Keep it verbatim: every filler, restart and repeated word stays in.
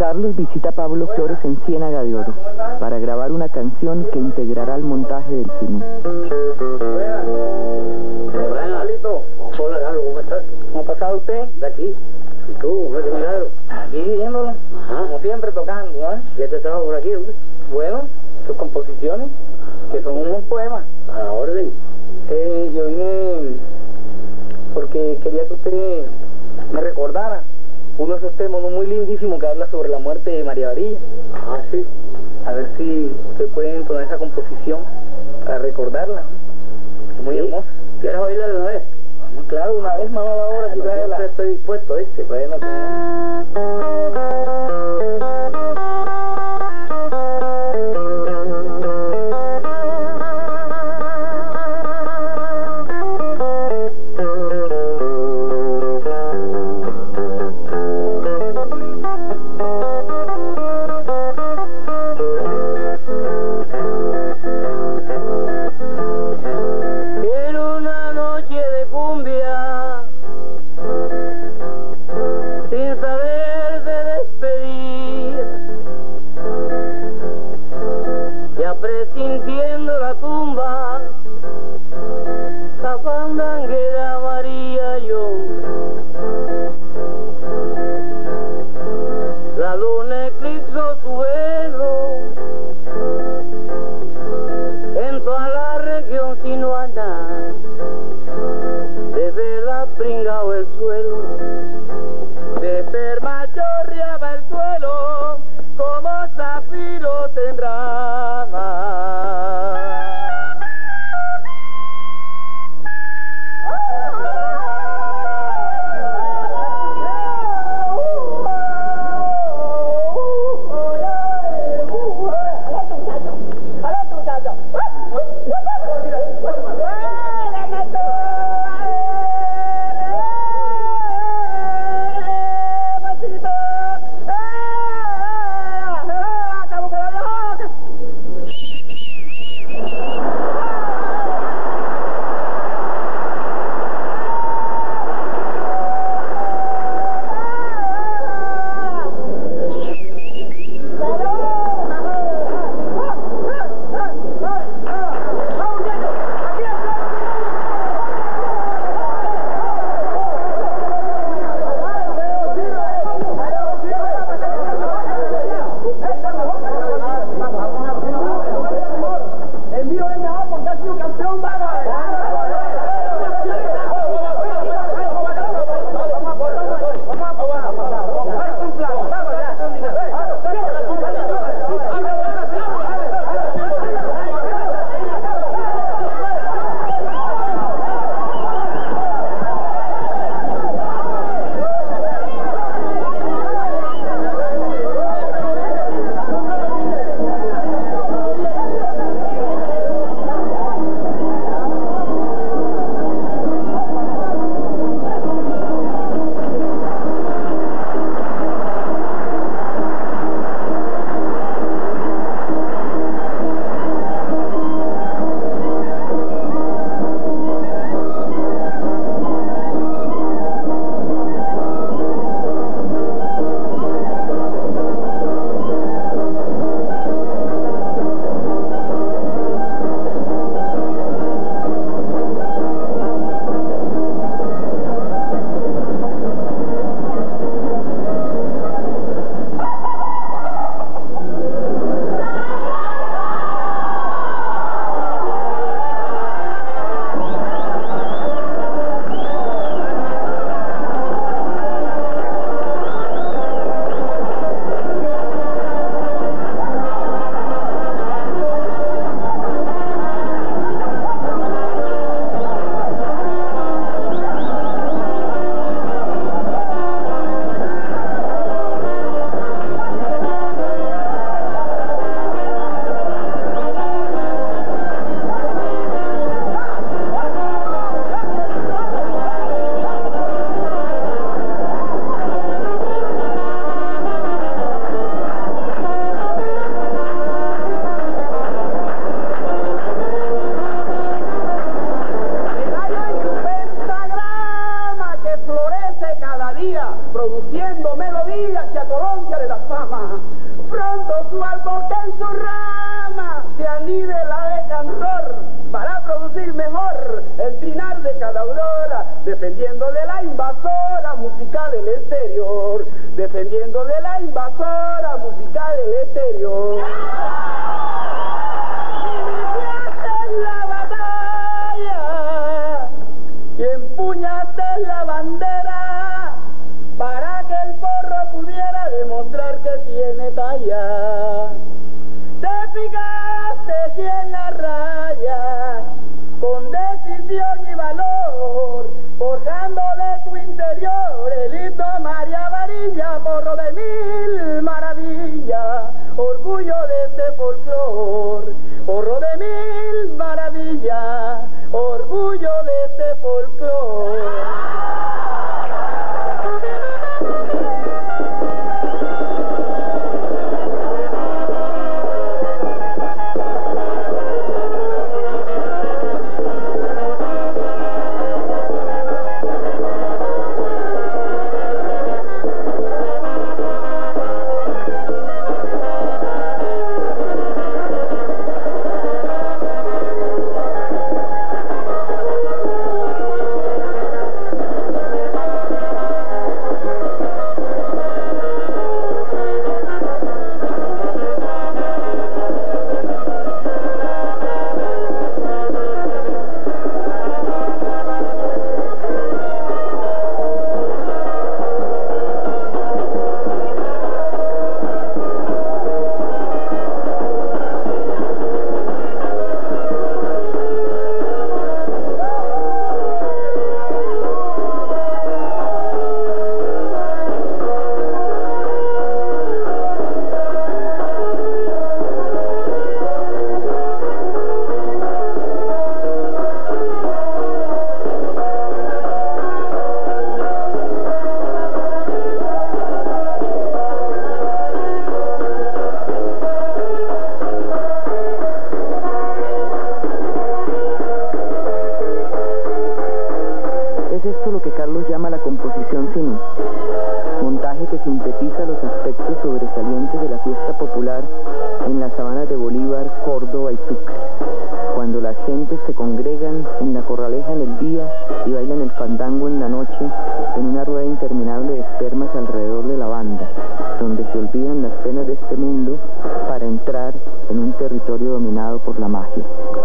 Carlos visita a Pablo Flores en Ciénaga de Oro para grabar una canción que integrará el montaje del cine. Hola, Alito. Hola, Carlos, ¿cómo estás? ¿Cómo ha pasado usted? De aquí. ¿Y tú? ¿Qué milagro? Aquí viéndolo. Ajá. Como siempre tocando, ¿eh? ¿Ya te trabajo por aquí, hombre? Bueno, sus composiciones, que son unos poemas. A la orden. Eh, yo vine porque quería que usted me recordara uno de esos temas muy lindísimos que habla sobre la muerte de María Varilla. Ah, sí. A ver si usted puede entonar esa composición para recordarla. Es muy ¿Sí? hermosa. ¿Quieres bailar de una vez? Vamos, claro, una vez más a la hora. Ah, no, siempre estoy dispuesto, ¿viste? Bueno, sin saber de despedir, en su rama se anide el ave cantor para producir mejor el trinar de cada aurora, defendiendo de la invasora música del exterior, defendiendo de la invasora música del exterior. Iniciaste la batalla y empuñaste la bandera para que el porro pudiera demostrar que tiene talla. Te fijaste aquí en la raya con decisión y valor, forjando de tu interior el hito María Varilla, porro de mil maravillas, orgullo de este folclor, porro de mil maravillas, orgullo de este folclor. Sintetiza los aspectos sobresalientes de la fiesta popular en las sabanas de Bolívar, Córdoba y Sucre, cuando las gentes se congregan en la corraleja en el día y bailan el fandango en la noche, en una rueda interminable de espermas alrededor de la banda, donde se olvidan las penas de este mundo para entrar en un territorio dominado por la magia.